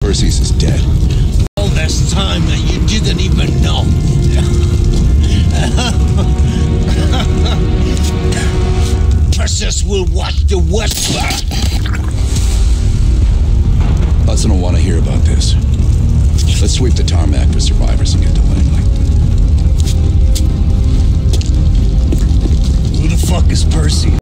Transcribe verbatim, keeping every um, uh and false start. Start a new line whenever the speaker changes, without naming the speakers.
Perseus is dead.
All this time and you didn't even know. Perseus will watch the Whisper.
Hudson will want to hear about this. Let's sweep the tarmac for survivors and get